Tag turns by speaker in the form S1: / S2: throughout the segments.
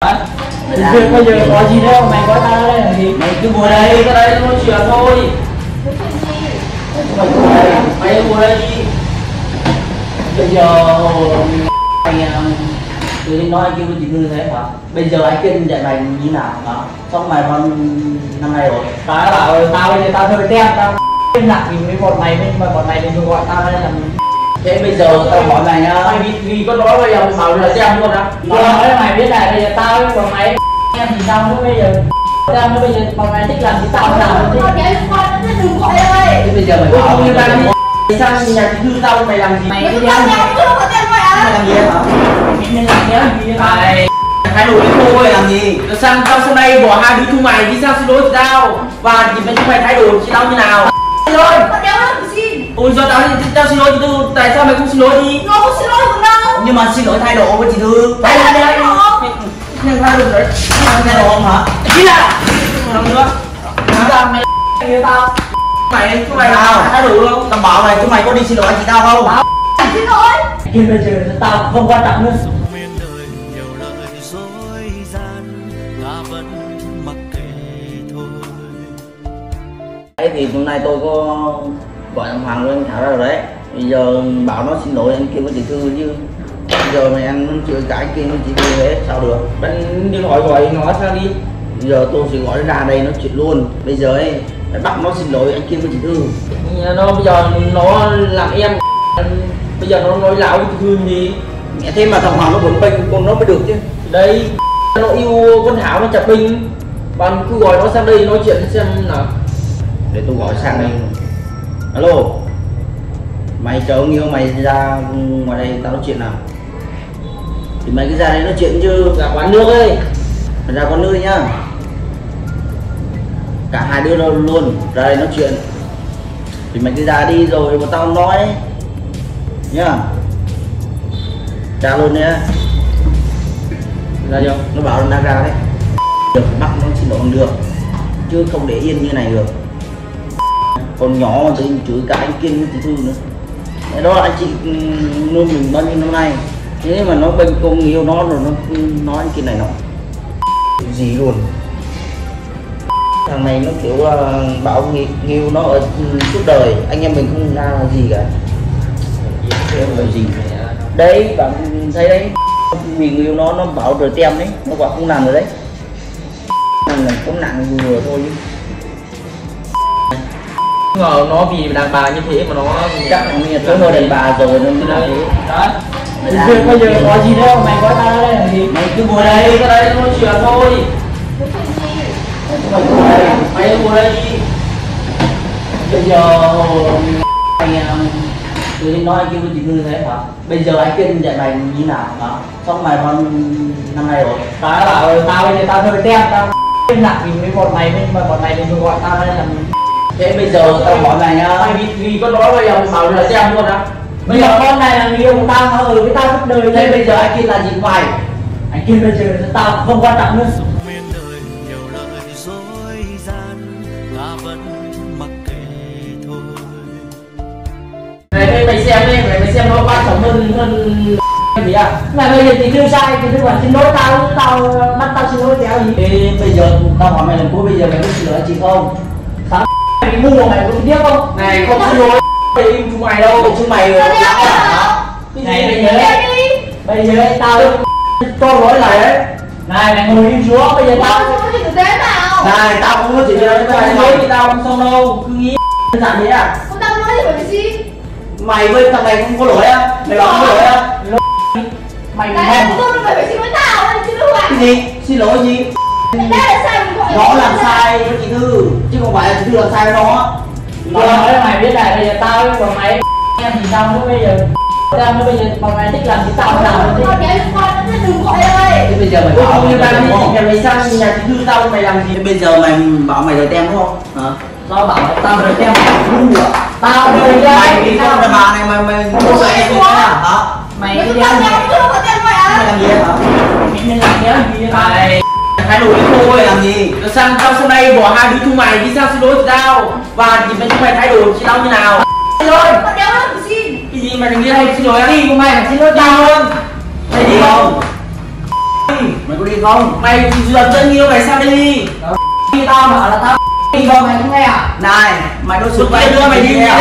S1: Bây giờ có gì đâu, mày có tao ở đây làm gì? Mày cứ ngồi đây, cái đây nói chuyện thôi. Mày ngồi đây đi. Bây giờ mày tự nhiên nói anh kêu chị Thư thế hả? Bây giờ anh Kiên dạy mày như nào hả? Xong mày còn năm nay rồi. Tao bảo tao bây giờ tao hơi tem, tao im lặng vì với bọn mày nên mà bọn mày đừng gọi tao đây làm. Thế bây giờ tao hỏi mày nhá. Mày vì con nói bây giờ mày bảo là xem luôn á. Tao nói mày biết này, bây giờ tao với bọn mày em thì sao nữa bây giờ? Tao nữa bây giờ bọn mày thích làm thì tao làm chứ. Con đừng gọi đây. Thế bây giờ mày bảo như tao đi. Sao nhà chị Thư tao mày làm gì? Mày đi ăn. Mày làm gì hả? Mày làm gì vậy? Thay đổi đi thôi làm gì? Sang tao sau đây bỏ hai đứa chúng mày đi sao xin lỗi chị tao. Và thì chúng mày thay đổi chị tao như nào? Xin lỗi. Con đéo làm gì? Ôi do tao xin lỗi chị Thư, tại sao mày không xin lỗi đi? Nó không xin lỗi được đâu. Nhưng mà xin lỗi thái độ với chị Thư. Thay đổi đi. Nhưng thay đổi đấy. Thay đổi không hả? Chị là. Làm nữa. Sao mày yêu tao? Chúng mày thay đổi không? Tao bảo mày chúng mày có đi xin lỗi chị tao không? Bảo. Xin lỗi. Khi bây giờ tao không quan trọng nữa. Đấy thì hôm nay tôi có gọi thằng Hoàng lên thảo ra rồi đấy. Bây giờ bảo nó xin lỗi anh kia với chị Thư chứ. Bây giờ mày ăn chửi cả anh kia với chị Thư thế sao được? Bạn đi gọi nó sao đi. Bây giờ tôi sẽ gọi nó ra đây nói chuyện luôn. Bây giờ ấy phải bắt nó xin lỗi anh kia với chị Thư. Nó bây giờ nó làm em. Bây giờ nó nói láo với chị Thư gì? Mẹ thế mà thằng Hoàng nó vẫn bênh con nó mới được chứ. Đây nó yêu con Thảo nó chặt binh. Bạn cứ gọi nó sang đây nói chuyện xem nào. Để tôi gọi sang đây. Alo. Mày chờ ông yêu mày ra ngoài đây tao nói chuyện nào. Thì mày cứ ra đây nói chuyện chứ. Ra quán nước ấy. Mày ra quán nước đi nhá. Cả hai đứa luôn ra đây nói chuyện. Thì mày cứ ra đi rồi bọn tao nói ấy. Nhá. Ra luôn nhá. Ra chưa? Nó bảo nó đang ra đấy. Được bắt nó xin lỗi được. Chứ không để yên như này được. Còn nhỏ mà tự chửi cả anh Kiên với chị Thư nữa. Thế đó anh chị nuôi mình bao nhiêu năm nay. Thế mà nó bên cô yêu nó rồi nó nói anh Kiên này nọ gì luôn. Thằng này nó kiểu bảo nghiêu nó ở suốt đời. Anh em mình không ra là gì cả. Là gì đấy bạn thấy đấy. Vì người yêu nó bảo rồi tem đấy. Nó bảo không làm rồi đấy. Là cũng nặng vừa thôi chứ. Ngờ nó vì đàn bà như thế mà nó chắc là nó ngờ đàn bà rồi nó mới làm thế. Đó. Bây giờ có gì đâu, mày có tao ở đây làm gì? Mày cứ ngồi đây, cái đây nói chuyện thôi. Mày ngồi đây đi. Bây giờ mày tự nhiên nói anh kêu với chị Thư thế hả? Bây giờ anh Kiên dạy mày như nào hả? Xong mày còn năm nay rồi. Tao bảo tao bây giờ tao hơi tem, tao im lặng vì với bọn mày nên mà bọn mày đừng gọi tao đây làm. Thế bây giờ tao hỏi mày nhá. Mày vì con nói bây giờ mày bảo là xem luôn á. Bây giờ con này là người yêu của tao, nó ở với tao suốt đời. Thế bây giờ anh Kiên là gì của mày? Anh Kiên bây giờ tao không quan trọng nữa. Mày xem đi, mày xem nó quan trọng hơn gì à? Mày bây giờ chị Thư sai, chị Thư bảo xin lỗi tao bắt tao xin lỗi theo gì? Thế bây giờ tao hỏi mày lần cuối, bây giờ mày có xin lỗi chị không? Sao mày bị ngu mày có biết không? Này không xin lỗi mày yêu chúng mày đâu, chúng mày này bây giờ tao cho lỗi lại đấy. Này mày ngồi im xuống, bây giờ tao không có chuyện thực tế nào. Này tao không có chuyện gì đâu, mày nói thì tao không xong đâu, cứ nghĩ đơn giản thế à? Không tao nói thì phải xin. Mày với thằng này không có lỗi á? Mày bảo không có lỗi á? Mày phải xin lỗi tao, xin lỗi à? Cái gì? Xin lỗi gì? Nó làm sai với chị Thư, chứ không phải là chị Thư làm sai với nó. Nó nói là mày biết này, bây giờ tao với bọn mày em thì sao nữa bây giờ? Tao nữa bây giờ bọn mày thích làm thì tao làm chứ. Con đừng gọi đây. Thế bây giờ mày bảo như tao đi chị mày sang nhà chị Thư tao mày làm gì? Thế bây giờ mày bảo mày đời tem đúng không? Hả? Tao bảo tao đời tem ngu à? Tao đời tem. Mày vì con đàn bà này mày mua lại em như thế nào hả? Mày cái đéo mày làm gì hả? Mày làm đéo gì vậy? Thay đổi đi thôi làm gì? Sang tao sau đây bỏ hai đứa chúng mày đi sao xin lỗi chị tao. Và thì chúng mày thay đổi chị tao như nào? Xin lỗi. Con đéo làm xin. Cái gì mày đừng đi đây xin lỗi đi của mày xin lỗi tao luôn. Mày đi không? mày có đi không?
S2: Mày lần chân yêu mày sao đi?
S1: Khi tao bảo là tao đi đâu mày không nghe à? Này, mày đối xử
S2: Lúc nãy đưa mày đi lên.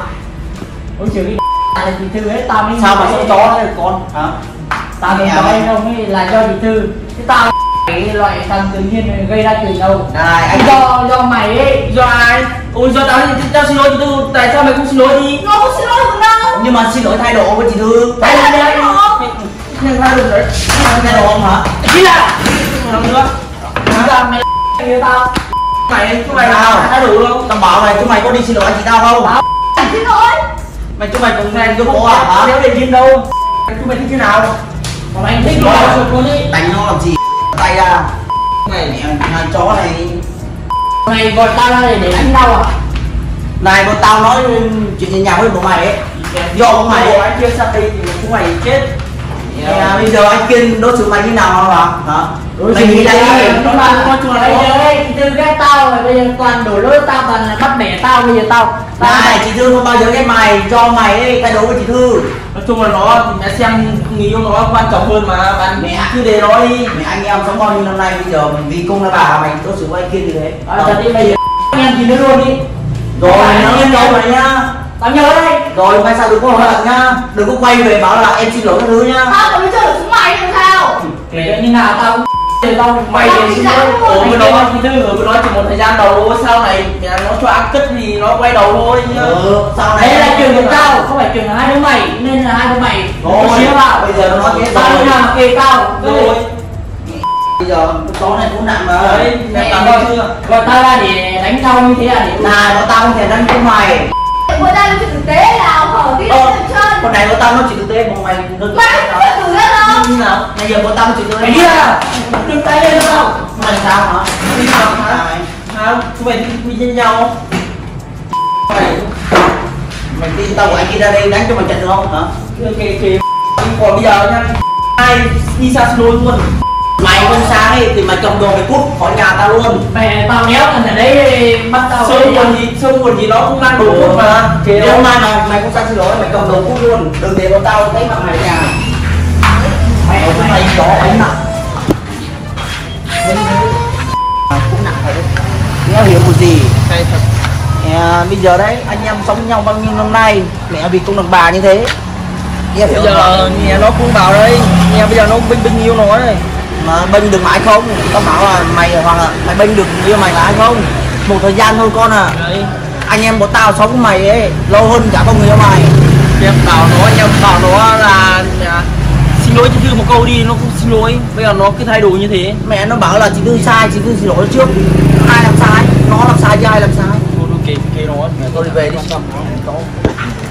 S1: Ôi trời đi là chị Thư ấy, tao mới
S2: Sao mà sống chó thế con? Hả?
S1: Tao không nói không ấy là do chị Thư. Chứ tao cái loại thằng tự nhiên gây ra chuyện đâu.
S2: Này, anh
S1: Do mày ấy.
S2: do ai? Ôi do tao xin lỗi chị Thư, tại sao mày không xin lỗi đi?
S3: Nó không xin lỗi được đâu.
S1: Nhưng mà xin lỗi thái độ của chị Thư.
S3: Tại là đấy nó.
S2: Nhưng thay đổi đấy.
S1: Thái độ không hả?
S2: Chứ là làm nữa.
S1: Chúng ta mày như tao.
S2: Chúng mày là thay đổi không?
S1: Tao bảo mày, chúng mày có đi xin lỗi anh chị tao không?
S3: Tao xin lỗi.
S1: Chúng mày cùng nghe giúp bố à hả?
S2: Đéo để yên đâu. Chúng mày thích thế nào?
S1: Còn anh thích nó sụt luôn đi. Đánh nó làm gì? Tay ra. Mày thằng chó này. Mày gọi tao ra để đánh tao à? Này bọn tao nói chuyện nhà với bố mày ấy. Do bố mày
S2: anh kia sao đây thì chúng mày chết.
S1: Bây giờ anh Kiên đối xử mày như nào hả? Mày nghĩ đây
S2: nó là con chuột
S1: bây giờ ấy, chị Thư ghét tao rồi, bây giờ toàn đổ lỗi tao, toàn là bắt bẻ tao, bây giờ tao này, chị Thư không bao giờ ghét mày, do mày ấy thay đổi với chị Thư.
S2: nói chung là nó thì mẹ xem người yêu nó quan trọng hơn mà bạn
S1: Mẹ
S2: cứ để nó đi.
S1: Mẹ anh em sống bao nhiêu năm nay, bây giờ vì cung là bà mày đối xử với anh Kiên như thế. Thật đi bây giờ anh em chị nữa luôn đi. Rồi nó em đâu mày nhá. Tao nhớ đây. Rồi mai sau đừng có hối hận nhá, đừng có quay về bảo là em xin lỗi các thứ nhá.
S3: Tao có biết chơi được chúng mày làm sao?
S1: Kể như nào tao tao
S2: Mày
S3: Tao
S2: để
S3: chỉ
S2: xin
S3: dám
S2: lỗi.
S3: thôi.
S2: Ở với nó thì tư ở với nó chỉ một thời gian đầu sau này mẹ nó cho ăn cất thì nó quay đầu thôi nhá.
S1: Sau này đấy là trường của tao, không phải trường là hai đứa mày, nên là hai đứa mày chia vào. Bây giờ nó nói thế tao như nào mà kề tao
S2: Rồi
S1: bây giờ chó này cũng nặng mà.
S2: đấy mẹ
S1: Mẹ
S2: bảo chưa?
S1: gọi tao ra để đánh tao như thế à? Để này bọn tao không thể đánh chúng mày.
S3: Người ta nói chuyện thực tế là hở tí lên chân.
S1: Con này bọn tao nói chuyện thực tế, bọn mày đừng
S3: Mày không biết thử ra đâu.
S1: như nào? Bây giờ bọn tao nói chuyện thực tế. Mày đi à? Đừng tay lên đâu. Mày sao hả?
S2: Đi nào hả? Hả? Chúng mày đi với nhau.
S1: Mày tin tao của anh kia ra đây đánh cho mày trận được không hả?
S2: Kì còn bây giờ nha, ai đi xa xin lỗi luôn.
S1: Mày không sáng ấy thì mày cầm đồ mày cút khỏi nhà tao luôn. Mày tao néo thằng ở đấy bắt tao.
S2: Sông quần gì nó cũng mang đồ cút mà.
S1: Nếu mai mày không sang xin lỗi mày cầm đồ cút luôn. Đừng để bọn tao thấy mặt mày ở nhà. Mày không mày chó đánh nặng. Cũng nặng phải đấy. Nghe hiểu một gì?
S2: Hay thật.
S1: Bây giờ đấy anh em sống với nhau bao nhiêu năm nay, mẹ vì công đàn bà như thế. Nghe hiểu
S2: Bây giờ nhà nó cũng bảo đấy, nhà bây giờ nó binh yêu nó đấy.
S1: mà bênh được mãi không? Tao bảo là mày hoặc là mày bênh được yêu mày là ai không? Một thời gian thôi con à.
S2: Đấy.
S1: Anh em bọn tao sống với mày ấy lâu hơn cả con người yêu mày.
S2: Em bảo nó là xin lỗi chị Thư một câu đi, nó cũng xin lỗi. Bây giờ nó cứ thay đổi như thế.
S1: Mẹ nó bảo là chị Thư sai, chị Thư xin lỗi trước. Ai làm sai? Nó làm sai chứ ai làm sai?
S2: Thôi ok nó.
S1: Mẹ tôi đi về đi.